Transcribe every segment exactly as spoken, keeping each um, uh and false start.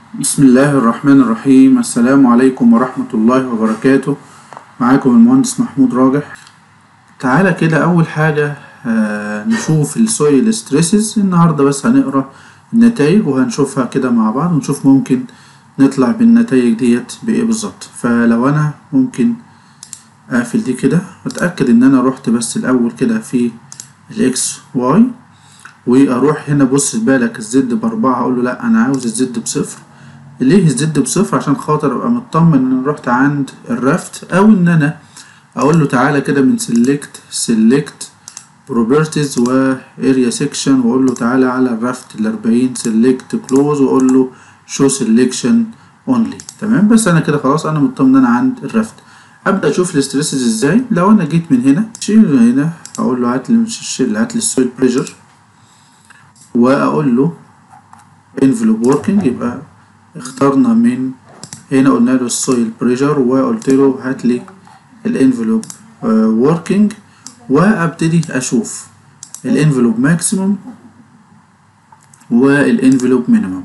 بسم الله الرحمن الرحيم. السلام عليكم ورحمة الله وبركاته. معاكم المهندس محمود راجح. تعالى كده أول حاجة آه نشوف السويل ستريسز النهاردة، بس هنقرأ النتائج وهنشوفها كده مع بعض ونشوف ممكن نطلع بالنتائج ديت بإيه بالظبط. فلو أنا ممكن أقفل دي كده وأتأكد إن أنا روحت بس الأول كده في الإكس واي، وأروح هنا بص بالك الزد بأربعة، أقوله لأ أنا عاوز الزد بصفر. ليه الزد بصفر؟ عشان خاطر ابقى مطمن ان انا رحت عند الرفت، او ان انا اقول له تعالى كده من سيلكت سيلكت بروبرتيز واريا سيكشن، واقول له تعالى على الرفت الاربعين سيلكت كلوز، واقول له شو سيلكشن اونلي. تمام، بس انا كده خلاص انا مطمن ان انا عند الرفت. ابدا اشوف الاستريسز ازاي. لو انا جيت من هنا شيل هنا، اقول له هات لي الشيل هات لي السويل بريشر، واقول له انفلوب وركينج. يبقى اخترنا من هنا قلنا له السويل بريشر، وقلت له هات لي الانفلوب وركينج، وابتدي اشوف الانفلوب ماكسيموم والانفلوب مينيمم.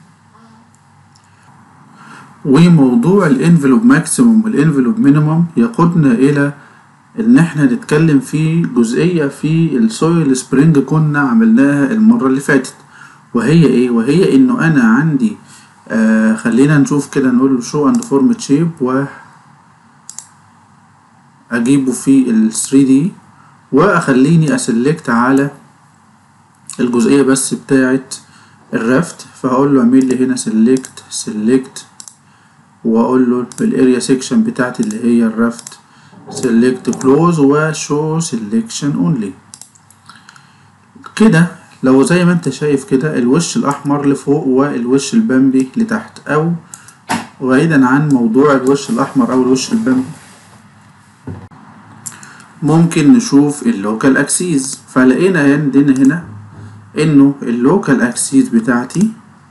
وموضوع الانفلوب ماكسيموم والانفلوب مينيمم يقودنا الى ان احنا نتكلم في جزئية في السويل سبرينج كنا عملناها المرة اللي فاتت، وهي ايه؟ وهي انه انا عندي آه خلينا نشوف كده، نقول له شو اند فورمت شيب، واجيبه في ال ثري دي، واخليني اسلكت على الجزئيه بس بتاعه الرفت. فهقول له اعمل لي هنا سلكت سلكت، واقول له الاريا سيكشن بتاعتي اللي هي الرفت سلكت كلوز وشو سيلكشن اونلي. كده لو زي ما انت شايف كده الوش الاحمر لفوق والوش البامبي لتحت، او بعيدا عن موضوع الوش الاحمر او الوش البامبي ممكن نشوف اللوكال اكسيس. فلقينا عندنا هنا انه اللوكال اكسيس بتاعتي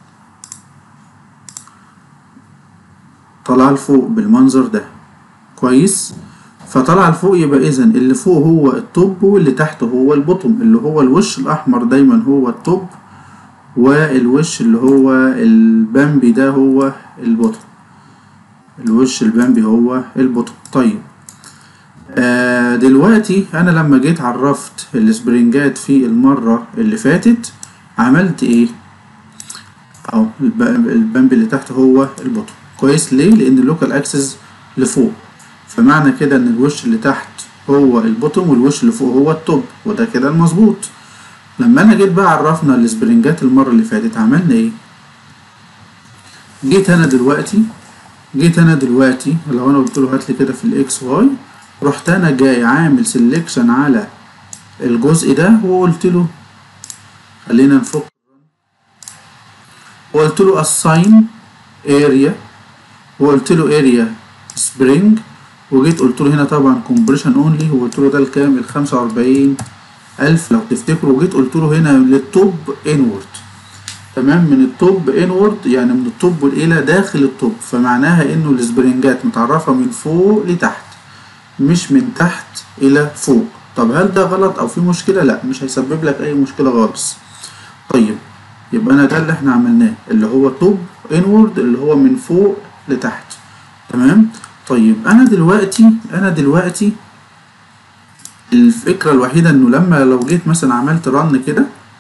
طلع لفوق بالمنظر ده كويس. فطلع لفوق، يبقى اذا اللي فوق هو التوب واللي تحت هو البوتوم، اللي هو الوش الاحمر دايما هو التوب، والوش اللي هو البامبي ده هو البوتوم. الوش البامبي هو البوتوم. طيب آه دلوقتي انا لما جيت عرفت السبرينجات في المرة اللي فاتت عملت ايه؟ اهو البامبي اللي تحت هو البوتوم كويس. ليه؟ لان اللوكال اكسس لفوق، فمعنى كده ان الوش اللي تحت هو البوتوم والوش اللي فوق هو التوب، وده كده المظبوط. لما انا جيت بقى عرفنا السبرينجات المرة اللي فاتت عملنا ايه؟ جيت انا دلوقتي جيت انا دلوقتي لو انا قلت له هات لي كده في الاكس واي، رحت انا جاي عامل سيلكشن على الجزء ده، وقلت له خلينا نفك، وقلت له assign area، وقلت له area spring، وجيت قلت له هنا طبعا compression only، وقلت له ده الكام؟ الخمسة واربعين الف لو تفتكروا. وجيت قلت له هنا للتوب inward. تمام، من التوب inward يعني من التوب الى داخل التوب، فمعناها انه السبرينجات متعرفة من فوق لتحت مش من تحت الى فوق. طب هل ده غلط او في مشكلة؟ لا، مش هيسبب لك اي مشكلة خالص. طيب يبقى انا ده اللي احنا عملناه، اللي هو توب انورد اللي هو من فوق لتحت. تمام. طيب انا دلوقتي انا دلوقتي الفكرة الوحيدة انه لما لو جيت مثلا عملت رن كده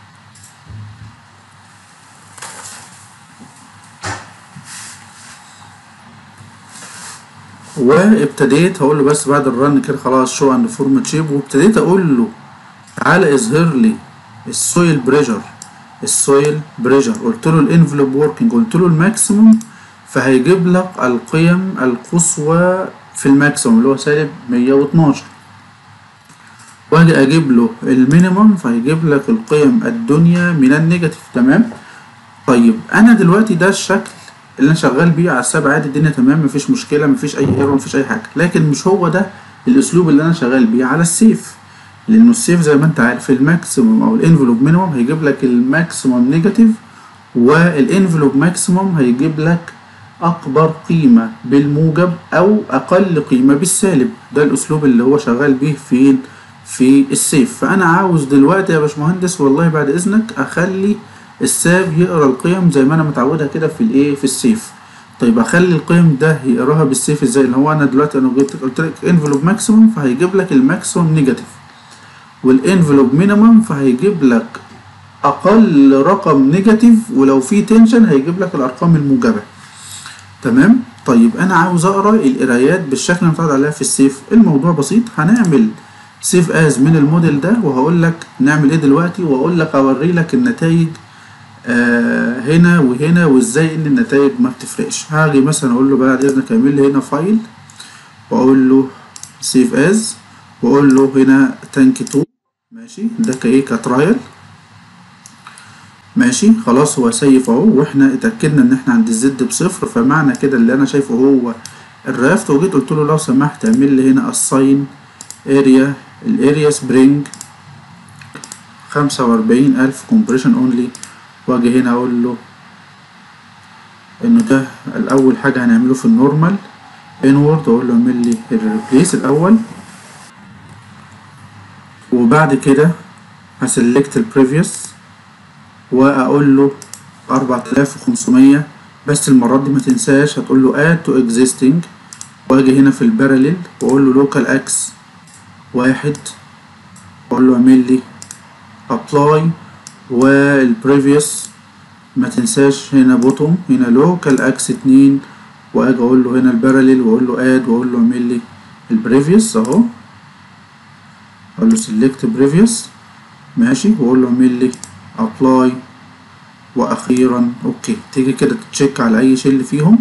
وابتديت هقول له بس بعد الرن كده خلاص شو اند فورمت شيب، وابتديت اقول له تعالى اظهر لي السويل بريشر السويل بريشر قلت له الانفلوب وركينج، قلت له الماكسيموم، فهيجيب لك القيم القصوى في الماكسيموم اللي هو سالب مية واتناشر، واجي اجيب له المينيمم فهيجيب لك القيم الدنيا من النيجاتيف. تمام. طيب انا دلوقتي ده الشكل اللي انا شغال بيه على الساب عادي، الدنيا تمام مفيش مشكله مفيش اي ايرور مفيش اي حاجه، لكن مش هو ده الاسلوب اللي انا شغال بيه على السيف، لانه السيف زي ما انت عارف الماكسيموم او الانفلوب مينيمم هيجيب لك الماكسيموم نيجاتيف، والانفلوب ماكسيموم هيجيب لك اكبر قيمه بالموجب او اقل قيمه بالسالب. ده الاسلوب اللي هو شغال بيه في في السيف. فانا عاوز دلوقتي يا باشمهندس والله بعد اذنك اخلي الساب يقرا القيم زي ما انا متعودها كده في الايه في السيف. طيب اخلي القيم ده يقراها بالسيف ازاي؟ اللي هو انا دلوقتي انا جبت قلت لك انفلوب ماكسيموم فهيجيب لك الماكسيموم نيجاتيف، والانفلوب مينيمم فهيجيب لك اقل رقم نيجاتيف، ولو في تنشن هيجيب لك الارقام الموجبه. تمام. طيب انا عاوز اقرا القرايات بالشكل اللي متعود عليها في السيف. الموضوع بسيط، هنعمل سيف از من الموديل ده وهقول لك نعمل ايه دلوقتي، واقول لك اوري لك النتائج آه هنا وهنا وازاي ان النتائج ما بتفرقش. هاجي مثلا اقول له بعد اذنك اعمل لي هنا فايل، واقول له سيف از، واقول له هنا تانك تو. ماشي، ده كايه كترايل. ماشي خلاص، هو سيف اهو، واحنا اتاكدنا ان احنا عند الزد بصفر، فمعنى كده اللي انا شايفه هو الرافت. وجيت قلت له لو سمحت اعمل لي هنا اساين اريا، الاريا سبرينج خمسة واربعين الف كومبريشن اونلي، واجي هنا اقول له انه ده الاول حاجه هنعمله في النورمال انورد، واقول له اعمل لي الريبليس الاول، وبعد كده هسلكت البريفيوس واقول له اربعة الاف وخمسمية. بس المره دي ما تنساش هتقول له add to existing، واجي هنا في الباراليل واقول له local x واحد، واقول له اعمل لي apply، والبريفيوس ما تنساش هنا بوتوم، هنا local x اتنين، واجي اقول له هنا الباراليل واقول له add، واقول له اعمل لي البريفيوس اهو، اقول له select previous. ماشي، واقول له اعمل لي apply، واخيرا اوكي. تيجي كده تتشيك على اي شيء اللي فيهم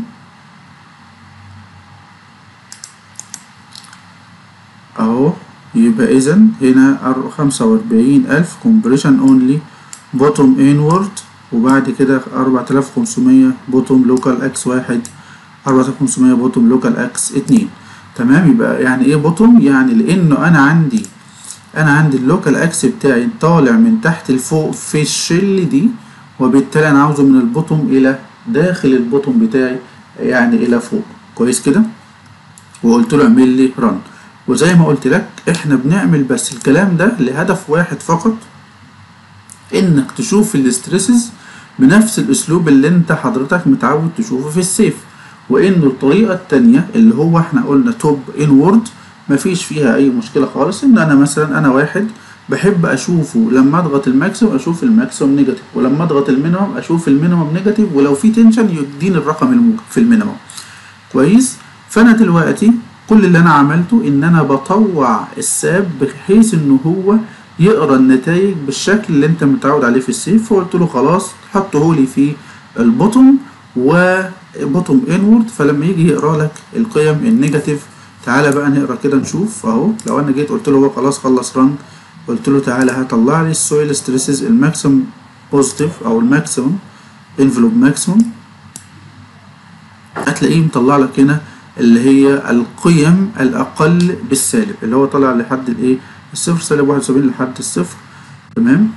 اهو، يبقى اذا هنا خمسة واربعين الف كومبريشن اونلي بوتوم انورد، وبعد كده اربعة الاف وخمسمية بوتوم لوكال اكس واحد، اربعة الاف وخمسمية بوتوم لوكال اكس اتنين. تمام. يبقى يعني ايه بوتوم؟ يعني لانه انا عندي انا عندي اللوكال اكس بتاعي طالع من تحت لفوق في الشل دي، وبالتالي انا عاوزه من البوتوم الى داخل البوتوم بتاعي، يعني الى فوق. كويس كده. وقلت له اعمل لي رن. وزي ما قلت لك احنا بنعمل بس الكلام ده لهدف واحد فقط، انك تشوف الاستريسز بنفس الاسلوب اللي انت حضرتك متعود تشوفه في السيف، وانه الطريقه التانيه اللي هو احنا قلنا توب انورد مفيش فيها اي مشكله خالص. ان انا مثلا انا واحد بحب اشوفه لما اضغط الماكسيموم اشوف الماكسيموم نيجاتيف، ولما اضغط المينيمم اشوف المينيمم نيجاتيف، ولو في تنشن يديني الرقم الموجب في المينيمم. كويس. فانا دلوقتي كل اللي انا عملته ان انا بطوع الساب بحيث انه هو يقرا النتائج بالشكل اللي انت متعود عليه في السيف، فقلت له خلاص حطه لي في البوتوم وبوتوم انورد، فلما يجي يقرا لك القيم النيجاتيف. تعالى بقى نقرا كده نشوف اهو. لو انا جيت قلت له هو خلاص خلص رن، قلت له تعالى هطلع لي السويل ستريسز الماكسيمم بوزيتيف او الماكسيمم انفلوب ماكسيمم، هتلاقيه مطلع لك هنا اللي هي القيم الاقل بالسالب، اللي هو طالع لحد الايه الصفر، سالب واحد وسبعين لحد الصفر. تمام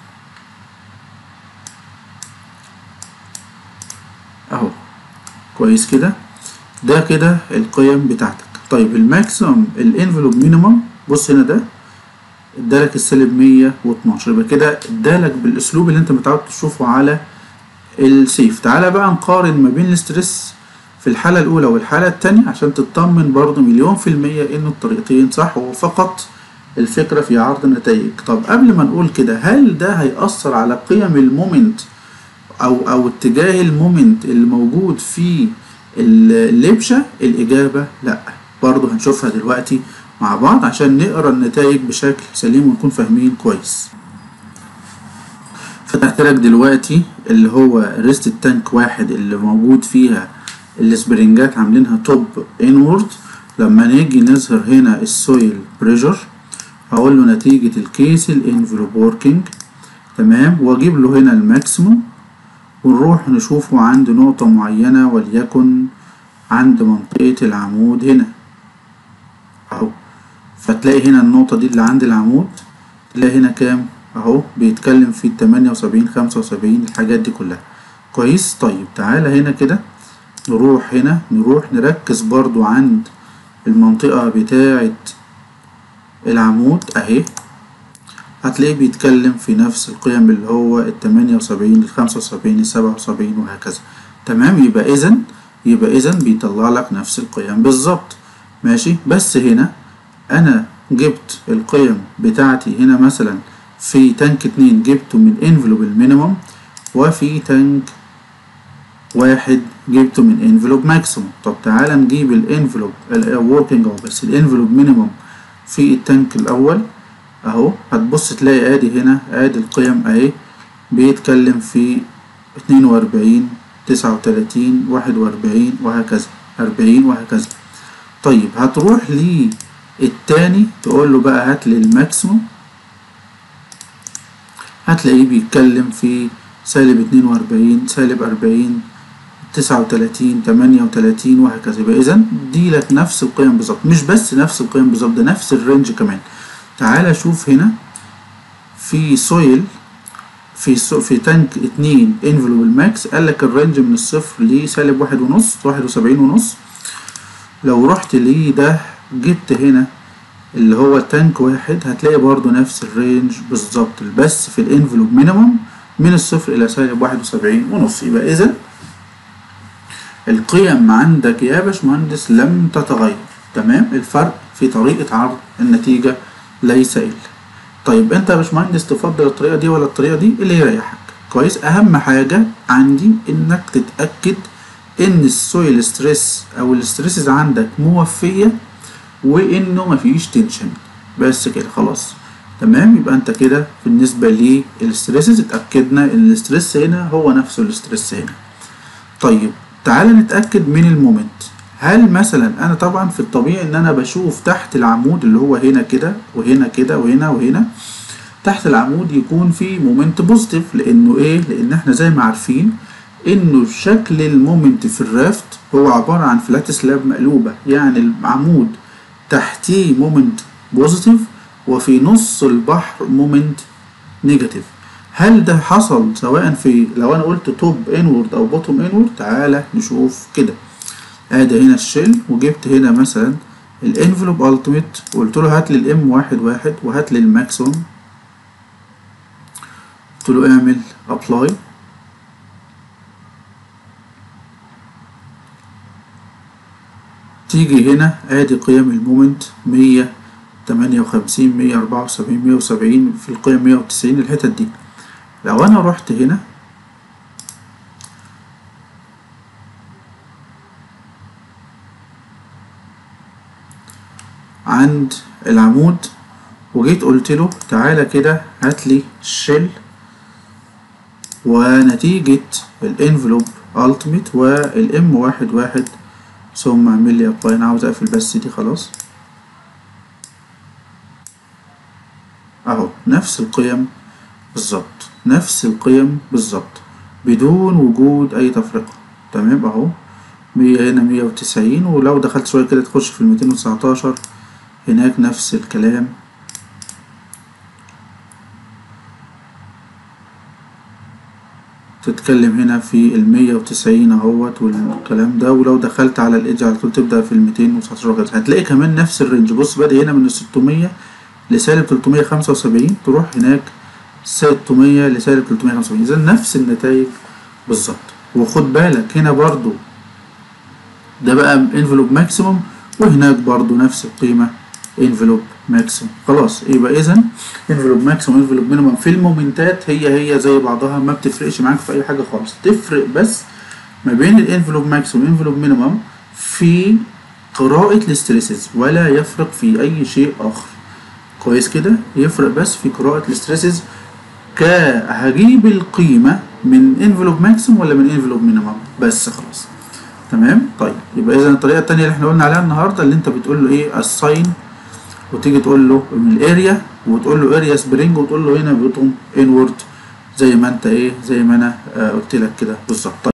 اهو. كويس كده. ده كده القيم بتاعتك. طيب الماكسيمم الانفلوب مينيمم، بص هنا ده ادالك السالب مية واتناشر، يبقى كده ادالك بالاسلوب اللي انت متعود تشوفه على السيف. تعالى بقى نقارن ما بين الاسترس في الحالة الأولى والحالة التانية عشان تطمن برضو مليون في المية إنه الطريقتين صح، وفقط الفكرة في عرض النتائج. طب قبل ما نقول كده، هل ده هيأثر على قيم المومنت أو أو اتجاه المومنت اللي موجود في اللبشة؟ الإجابة لأ. برضو هنشوفها دلوقتي مع بعض عشان نقرأ النتائج بشكل سليم ونكون فاهمين كويس. فتحت لك دلوقتي اللي هو ريست التانك واحد اللي موجود فيها السبرينجات عاملينها توب انورد. لما نيجي نظهر هنا السويل بريشر هقول له نتيجة الكيس الانفلوب وركينج. تمام. واجيب له هنا الماكسيموم ونروح نشوفه عند نقطة معينة، وليكن عند منطقة العمود هنا اهو. فتلاقي هنا النقطة دي اللي عند العمود، تلاقي هنا كام اهو، بيتكلم في تمانية وسبعين خمسة وسبعين الحاجات دي كلها. كويس. طيب تعالى هنا كده نروح هنا نروح نركز برضو عند المنطقة بتاعة العمود اهي. هتلاقيه بيتكلم في نفس القيم اللي هو التمانية وسبعين الخمسة وسبعين السبعة وسبعين وهكذا. تمام. يبقى اذا يبقى اذا بيطلع لك نفس القيم بالظبط. ماشي. بس هنا انا جبت القيم بتاعتي هنا مثلا في تانك اتنين جبته من انفلوب المينيموم، وفي تانك واحد جبته من انفلوب ماكسيموم. طب تعالى نجيب الانفلوب الوركينج اهو، بس الانفلوب مينيموم في التانك الاول اهو. هتبص تلاقي ادي هنا ادي القيم اهي، بيتكلم في اتنين واربعين تسعة وتلاتين واحد واربعين وهكذا اربعين وهكذا. طيب هتروح للتاني تقول له بقى هات لي الماكسيموم، هتلاقيه بيتكلم في سالب اتنين واربعين سالب اربعين تسعة وتلاتين تمانية وتلاتين وهكذا. يبقى اذا دي لك نفس القيم بالظبط، مش بس نفس القيم بالظبط، ده نفس الرينج كمان. تعالى شوف هنا في سويل في سو في تانك اتنين انفلوب الماكس قال لك الرينج من الصفر لسالب واحد ونص واحد وسبعين ونص. لو رحت ليه ده جبت هنا اللي هو تانك واحد هتلاقي برضو نفس الرينج بالظبط، بس في الانفلوب مينيموم من الصفر الى سالب واحد وسبعين ونص. يبقى اذا القيم عندك يا باشمهندس لم تتغير. تمام. الفرق في طريقة عرض النتيجة ليس إلا. طيب انت يا باشمهندس تفضل الطريقة دي ولا الطريقة دي؟ اللي يريحك. كويس. اهم حاجة عندي انك تتأكد ان السويل ستريس او الستريسز عندك موفية وانه مفيش تنشن، بس كده خلاص. تمام. يبقى انت كده بالنسبة للستريسز اتأكدنا ان الستريس هنا هو نفسه الستريس هنا. طيب تعالى نتأكد من المومنت. هل مثلا انا طبعا في الطبيعي ان انا بشوف تحت العمود اللي هو هنا كده وهنا كده وهنا وهنا تحت العمود يكون في مومنت بوزيتيف، لانه ايه؟ لان احنا زي ما عارفين انه شكل المومنت في الرافت هو عبارة عن فلات سلاب مقلوبة، يعني العمود تحتيه مومنت بوزيتيف وفي نص البحر مومنت نيجاتيف. هل ده حصل سواء في لو انا قلت توب انورد او بوتوم انورد؟ تعالى نشوف كده. ادي هنا الشيل وجبت هنا مثلا الانفلوب التيميت وقلت له هات لي الام واحد واحد وهات لي الماكسيموم، قلت له اعمل ابلاي. تيجي هنا ادي قيم المومنت مية تمانية وخمسين مية اربعة وسبعين مية وسبعين في القيم مية وتسعين الحتت دي. لو انا رحت هنا عند العمود وجيت قلت له تعالى كده هات لي الشيل ونتيجة الانفلوب التيميت والام واحد واحد ثم اعمل لي ابلاي. انا عاوز اقفل بس دي خلاص اهو. نفس القيم بالظبط، نفس القيم بالظبط بدون وجود اي تفرقة. تمام اهو. مية هنا مية وتسعين، ولو دخلت شوية كده تخش في الميتين وتسعتاشر هناك نفس الكلام. تتكلم هنا في المية وتسعين اهوت والكلام ده، ولو دخلت على الايدج على طول تبدأ في الميتين وتسعتاشر وكذا. هتلاقي كمان نفس الرينج. بص بادئ هنا من الستمية لسالب تلتمية خمسة وسبعين، تروح هناك ستمية لسالب تلتمية خمسة وسبعين. اذا نفس النتائج بالظبط. وخد بالك هنا برضو ده بقى انفلوب ماكسيموم وهناك برضو نفس القيمة انفلوب ماكسيموم. خلاص. يبقى اذا انفلوب ماكسيموم انفلوب مينيموم في المومنتات هي هي زي بعضها، ما بتفرقش معاك في اي حاجة خالص. تفرق بس ما بين الانفلوب ماكسيموم والانفلوب مينيموم في قراءة الاستريسز، ولا يفرق في اي شيء اخر. كويس كده. يفرق بس في قراءة الاستريسز، كهجيب القيمة من انفلوب ماكسيموم ولا من انفلوب مينيموم بس خلاص. تمام. طيب يبقى اذا الطريقة التانية اللي احنا قلنا عليها النهاردة اللي انت بتقول له ايه الساين، وتيجي تقول له من الاريا وتقول له اريا سبرينج وتقول له هنا بوتوم انورد زي ما انت ايه زي ما انا آه قلت لك كده بالظبط.